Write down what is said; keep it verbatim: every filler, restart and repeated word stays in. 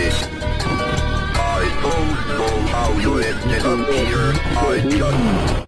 it. I don't know how you ended up here. I just